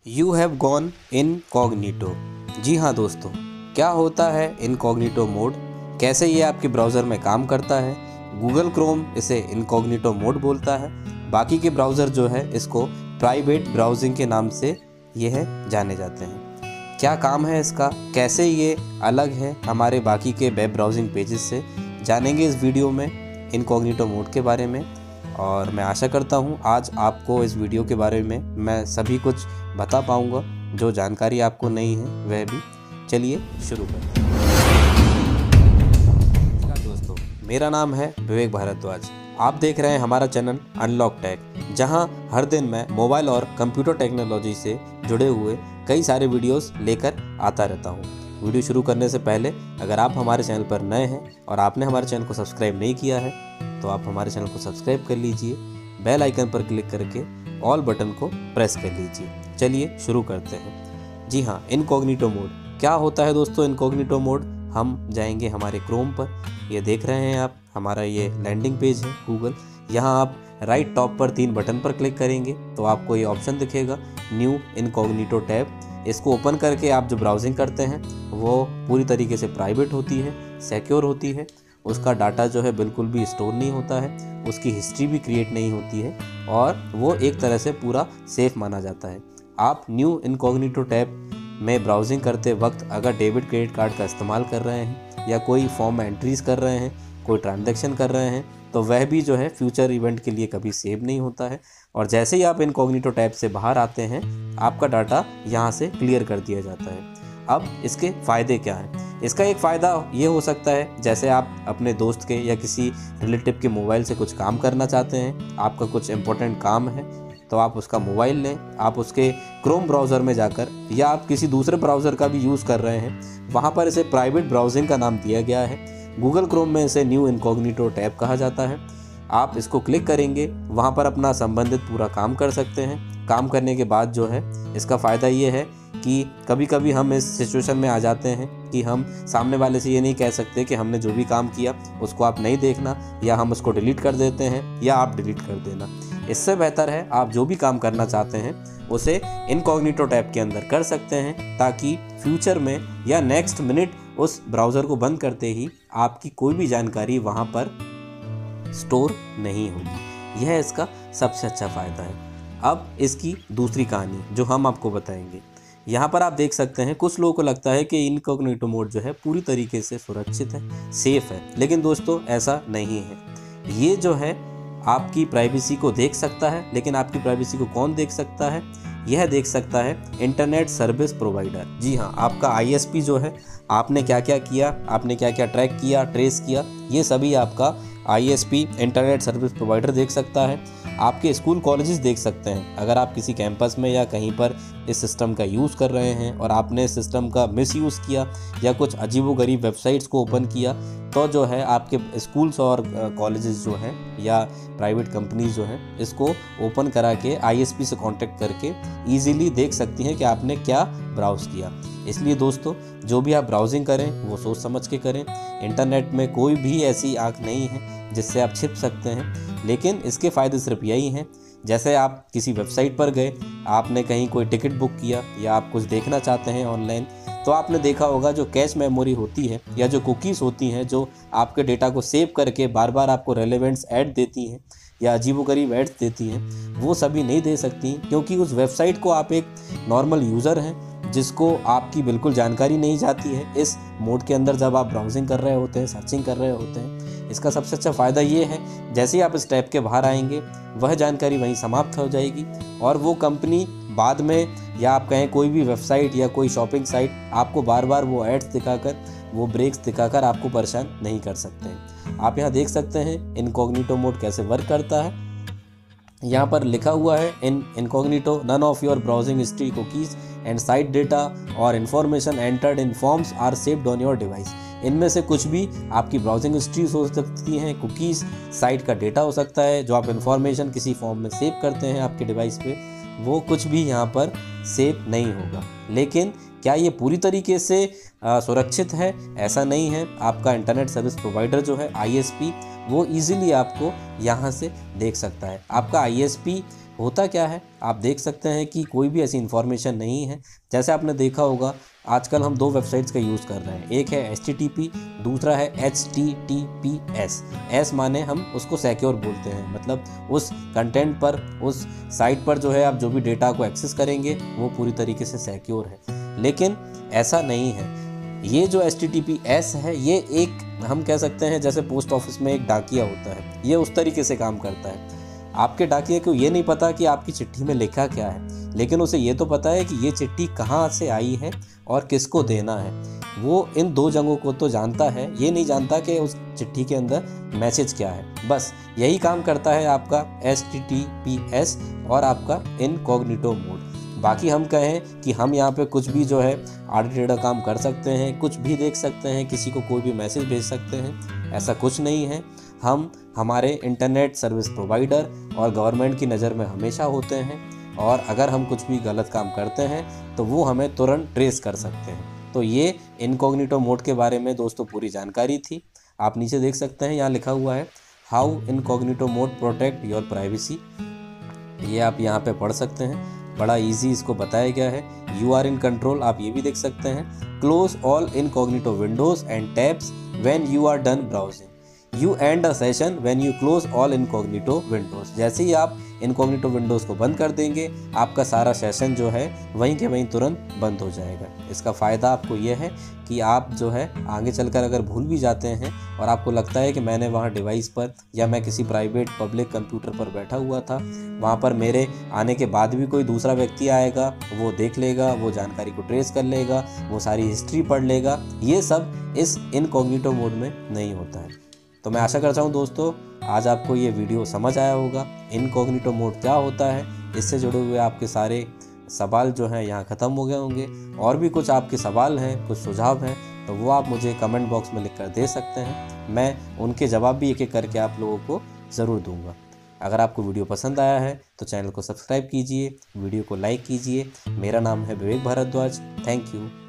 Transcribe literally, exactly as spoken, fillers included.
You have gone incognito. जी हाँ दोस्तों, क्या होता है इनकॉग्निटो मोड, कैसे ये आपके ब्राउज़र में काम करता है। गूगल क्रोम इसे इनकॉग्निटो मोड बोलता है, बाकी के ब्राउज़र जो है इसको प्राइवेट ब्राउजिंग के नाम से यह जाने जाते हैं। क्या काम है इसका, कैसे ये अलग है हमारे बाकी के वेब ब्राउजिंग पेजेस से, जानेंगे इस वीडियो में इनकॉग्निटो मोड के बारे में। और मैं आशा करता हूँ आज आपको इस वीडियो के बारे में मैं सभी कुछ बता पाऊँगा, जो जानकारी आपको नहीं है वह भी। चलिए शुरू करते हैं। नमस्कार दोस्तों, मेरा नाम है विवेक भारद्वाज। आप देख रहे हैं हमारा चैनल अनलॉक टेक, जहां हर दिन मैं मोबाइल और कंप्यूटर टेक्नोलॉजी से जुड़े हुए कई सारे वीडियोस लेकर आता रहता हूं। वीडियो शुरू करने से पहले अगर आप हमारे चैनल पर नए हैं और आपने हमारे चैनल को सब्सक्राइब नहीं किया है तो आप हमारे चैनल को सब्सक्राइब कर लीजिए, बेल आइकन पर क्लिक करके ऑल बटन को प्रेस कर लीजिए। चलिए शुरू करते हैं। जी हाँ, इनकॉग्निटो मोड क्या होता है दोस्तों। इनकॉग्निटो मोड, हम जाएंगे हमारे क्रोम पर। ये देख रहे हैं आप, हमारा ये लैंडिंग पेज है गूगल। यहाँ आप राइट टॉप पर तीन बटन पर क्लिक करेंगे तो आपको ये ऑप्शन दिखेगा, न्यू इनकॉग्निटो टैब। इसको ओपन करके आप जो ब्राउजिंग करते हैं वो पूरी तरीके से प्राइवेट होती है, सिक्योर होती है। उसका डाटा जो है बिल्कुल भी स्टोर नहीं होता है, उसकी हिस्ट्री भी क्रिएट नहीं होती है और वो एक तरह से पूरा सेफ माना जाता है। आप न्यू इनकॉग्निटो टैब में ब्राउजिंग करते वक्त अगर डेबिट क्रेडिट कार्ड का इस्तेमाल कर रहे हैं या कोई फॉर्म में एंट्रीज कर रहे हैं, कोई ट्रांजैक्शन कर रहे हैं, तो वह भी जो है फ्यूचर इवेंट के लिए कभी सेव नहीं होता है। और जैसे ही आप इनकॉग्निटो टैब से बाहर आते हैं, आपका डाटा यहाँ से क्लियर कर दिया जाता है। अब इसके फ़ायदे क्या हैं? इसका एक फ़ायदा ये हो सकता है, जैसे आप अपने दोस्त के या किसी रिलेटिव के मोबाइल से कुछ काम करना चाहते हैं, आपका कुछ इम्पोर्टेंट काम है, तो आप उसका मोबाइल लें, आप उसके क्रोम ब्राउज़र में जाकर या आप किसी दूसरे ब्राउज़र का भी यूज़ कर रहे हैं, वहाँ पर इसे प्राइवेट ब्राउजिंग का नाम दिया गया है। गूगल क्रोम में इसे न्यू इनकॉग्निटो टैब कहा जाता है। आप इसको क्लिक करेंगे, वहाँ पर अपना संबंधित पूरा काम कर सकते हैं। काम करने के बाद जो है इसका फ़ायदा ये है कि कभी कभी हम इस सिचुएशन में आ जाते हैं कि हम सामने वाले से ये नहीं कह सकते कि हमने जो भी काम किया उसको आप नहीं देखना, या हम उसको डिलीट कर देते हैं या आप डिलीट कर देना। इससे बेहतर है आप जो भी काम करना चाहते हैं उसे इनकॉग्निटो टैब के अंदर कर सकते हैं, ताकि फ्यूचर में या नेक्स्ट मिनट उस ब्राउज़र को बंद करते ही आपकी कोई भी जानकारी वहाँ पर स्टोर नहीं होगी। यह इसका सबसे अच्छा फ़ायदा है। अब इसकी दूसरी कहानी जो हम आपको बताएंगे, यहाँ पर आप देख सकते हैं कुछ लोगों को लगता है कि इनकॉग्निटो मोड जो है पूरी तरीके से सुरक्षित है, सेफ़ है, लेकिन दोस्तों ऐसा नहीं है। ये जो है आपकी प्राइवेसी को देख सकता है, लेकिन आपकी प्राइवेसी को कौन देख सकता है? यह देख सकता है इंटरनेट सर्विस प्रोवाइडर। जी हाँ, आपका आई एस पी जो है, आपने क्या क्या किया, आपने क्या क्या ट्रैक किया, ट्रेस किया, ये सभी आपका I S P internet service provider देख सकता है। आपके स्कूल कॉलेजेस देख सकते हैं। अगर आप किसी कैंपस में या कहीं पर इस सिस्टम का यूज़ कर रहे हैं और आपने इस सिस्टम का मिसयूज़ किया या कुछ अजीबोगरीब वेबसाइट्स को ओपन किया, तो जो है आपके स्कूल्स और कॉलेजेस जो हैं या प्राइवेट कंपनीज जो हैं, इसको ओपन करा के आई एस पी से कांटेक्ट करके ईजिली देख सकती हैं कि आपने क्या ब्राउज़ किया। इसलिए दोस्तों, जो भी आप ब्राउजिंग करें वो सोच समझ के करें। इंटरनेट में कोई भी ऐसी आँख नहीं है जिससे आप छिप सकते हैं, लेकिन इसके फ़ायदे सिर्फ यही हैं, जैसे आप किसी वेबसाइट पर गए, आपने कहीं कोई टिकट बुक किया या आप कुछ देखना चाहते हैं ऑनलाइन, तो आपने देखा होगा जो कैश मेमोरी होती है या जो कुकीज़ होती हैं जो आपके डेटा को सेव करके बार बार आपको रेलेवेंट्स ऐड देती हैं या अजीबोगरीब ऐड्स देती हैं, वो सभी नहीं दे सकती, क्योंकि उस वेबसाइट को आप एक नॉर्मल यूज़र हैं जिसको आपकी बिल्कुल जानकारी नहीं जाती है। इस मोड के अंदर जब आप ब्राउजिंग कर रहे होते हैं, सर्चिंग कर रहे होते हैं, इसका सबसे अच्छा फ़ायदा ये है, जैसे ही आप इस टैब के बाहर आएंगे वह जानकारी वहीं समाप्त हो जाएगी और वो कंपनी बाद में, या आप कहें कोई भी वेबसाइट या कोई शॉपिंग साइट, आपको बार बार वो एड्स दिखाकर, वो ब्रेक्स दिखाकर आपको परेशान नहीं कर सकते हैं। आप यहाँ देख सकते हैं इनकॉग्निटो मोड कैसे वर्क करता है। यहाँ पर लिखा हुआ है, in incognito none of your browsing history, cookies and site data और information entered in forms are saved on your device. इनमें से कुछ भी आपकी ब्राउजिंग हिस्ट्रीज हो सकती हैं, कुकीज़, साइट का डेटा हो सकता है, जो आप इन्फॉर्मेशन किसी फॉर्म में सेव करते हैं आपके डिवाइस पे, वो कुछ भी यहाँ पर सेव नहीं होगा। लेकिन क्या ये पूरी तरीके से आ, सुरक्षित है? ऐसा नहीं है। आपका इंटरनेट सर्विस प्रोवाइडर जो है आई एस पी, वो इजीली आपको यहाँ से देख सकता है। आपका आई एस पी होता क्या है, आप देख सकते हैं कि कोई भी ऐसी इन्फॉर्मेशन नहीं है। जैसे आपने देखा होगा आजकल हम दो वेबसाइट्स का यूज़ कर रहे हैं, एक है एच टी टी पी, दूसरा है H T T P S. S माने हम उसको सिक्योर बोलते हैं, मतलब उस कंटेंट पर, उस साइट पर जो है आप जो भी डेटा को एक्सेस करेंगे वो पूरी तरीके से सिक्योर है। लेकिन ऐसा नहीं है। ये जो H T T P S है ये एक, हम कह सकते हैं जैसे पोस्ट ऑफिस में एक डाकिया होता है, ये उस तरीके से काम करता है। आपके डाकिया को ये नहीं पता कि आपकी चिट्ठी में लिखा क्या है, लेकिन उसे ये तो पता है कि ये चिट्ठी कहाँ से आई है और किसको देना है। वो इन दो जगहों को तो जानता है, ये नहीं जानता कि उस चिट्ठी के अंदर मैसेज क्या है। बस यही काम करता है आपका H T T P S और आपका इनकॉग्निटो मोड। बाकी हम कहें कि हम यहाँ पे कुछ भी जो है आड़ा टेढ़ा काम कर सकते हैं, कुछ भी देख सकते हैं, किसी को कोई भी मैसेज भेज सकते हैं, ऐसा कुछ नहीं है। हम हमारे इंटरनेट सर्विस प्रोवाइडर और गवर्नमेंट की नज़र में हमेशा होते हैं, और अगर हम कुछ भी गलत काम करते हैं तो वो हमें तुरंत ट्रेस कर सकते हैं। तो ये इनकॉग्निटो मोड के बारे में दोस्तों पूरी जानकारी थी। आप नीचे देख सकते हैं, यहाँ लिखा हुआ है how incognito mode protect your privacy. ये आप यहाँ पे पढ़ सकते हैं, बड़ा इजी इसको बताया गया है। यू आर इन कंट्रोल, आप ये भी देख सकते हैं। Close all incognito windows and tabs when you are done browsing. You end a session when you close all incognito windows. जैसे ही आप इनकॉग्निटो विंडोज़ को बंद कर देंगे, आपका सारा सेशन जो है वहीं के वहीं तुरंत बंद हो जाएगा। इसका फ़ायदा आपको यह है कि आप जो है आगे चलकर अगर भूल भी जाते हैं और आपको लगता है कि मैंने वहाँ डिवाइस पर या मैं किसी प्राइवेट पब्लिक कंप्यूटर पर बैठा हुआ था, वहाँ पर मेरे आने के बाद भी कोई दूसरा व्यक्ति आएगा, वो देख लेगा, वो जानकारी को ट्रेस कर लेगा, वो सारी हिस्ट्री पढ़ लेगा, ये सब इस इनकॉग्निटो मोड में नहीं होता है। तो मैं आशा करता हूँ दोस्तों आज आपको ये वीडियो समझ आया होगा। इनकॉग्निटो मोड क्या होता है, इससे जुड़े हुए आपके सारे सवाल जो हैं यहाँ ख़त्म हो गए होंगे। और भी कुछ आपके सवाल हैं, कुछ सुझाव हैं, तो वो आप मुझे कमेंट बॉक्स में लिख कर दे सकते हैं। मैं उनके जवाब भी एक एक करके आप लोगों को ज़रूर दूंगा। अगर आपको वीडियो पसंद आया है तो चैनल को सब्सक्राइब कीजिए, वीडियो को लाइक कीजिए। मेरा नाम है विवेक भारद्वाज। Thank you.